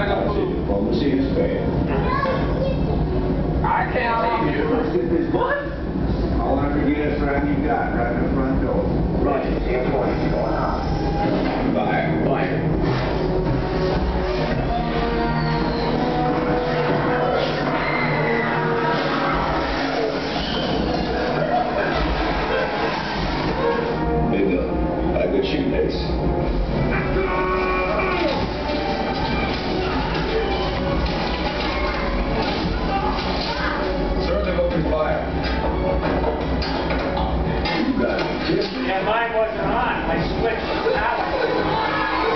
like a fool. Diplomacy is fair. I can't leave you. What? I want to forget a friend you got right in the front door. Roger, 10-20. Going on. Fire. Fire. Big gun. I good shoot pace. Yeah, mine wasn't on. I switched it out.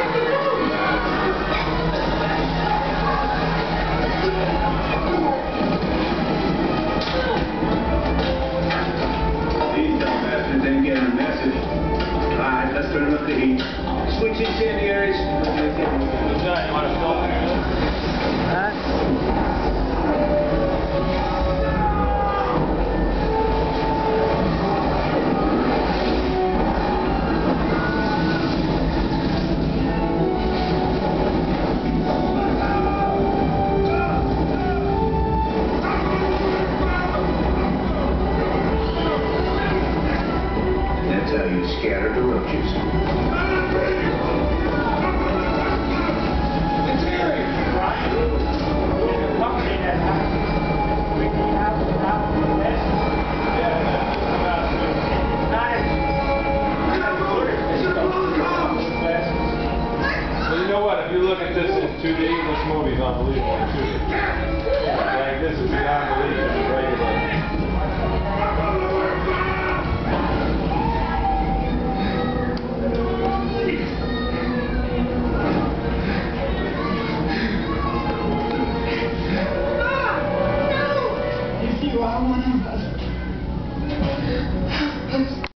These dumbasses ain't getting a message. Alright, let's turn up the heat. Switch incendiaries. What's that? You want to film it? That's how you scatter the roaches. Well, you know what? If you look at this in 2D, this movie's unbelievable in 2D. Like, this is beyond belief in the regular. If you are one of us,